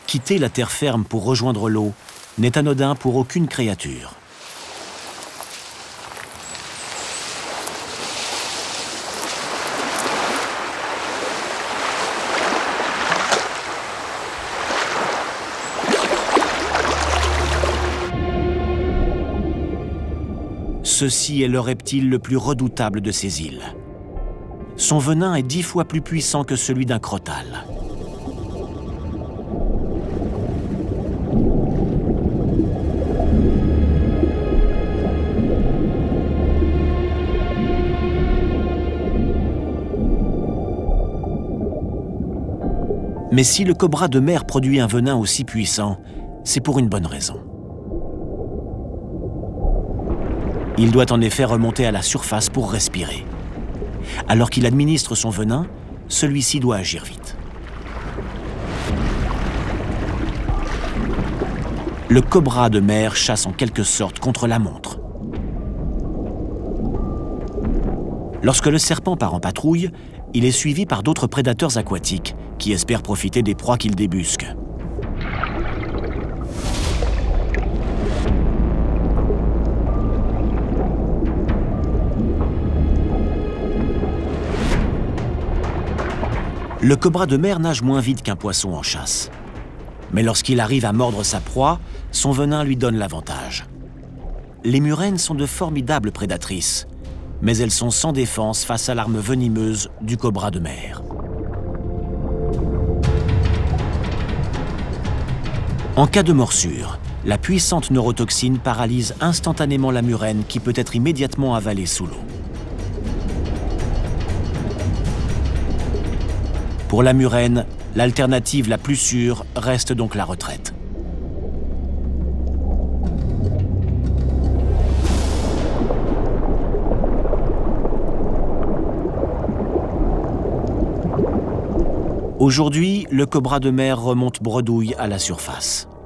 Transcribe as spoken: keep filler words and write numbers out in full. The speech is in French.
Quitter la terre ferme pour rejoindre l'eau n'est anodin pour aucune créature. Ceci est le reptile le plus redoutable de ces îles. Son venin est dix fois plus puissant que celui d'un crotale. Mais si le cobra de mer produit un venin aussi puissant, c'est pour une bonne raison. Il doit en effet remonter à la surface pour respirer. Alors qu'il administre son venin, celui-ci doit agir vite. Le cobra de mer chasse en quelque sorte contre la montre. Lorsque le serpent part en patrouille, il est suivi par d'autres prédateurs aquatiques qui espèrent profiter des proies qu'il débusque. Le cobra de mer nage moins vite qu'un poisson en chasse. Mais lorsqu'il arrive à mordre sa proie, son venin lui donne l'avantage. Les murènes sont de formidables prédatrices, mais elles sont sans défense face à l'arme venimeuse du cobra de mer. En cas de morsure, la puissante neurotoxine paralyse instantanément la murène qui peut être immédiatement avalée sous l'eau. Pour la murène, l'alternative la plus sûre reste donc la retraite. Aujourd'hui, le cobra de mer remonte bredouille à la surface.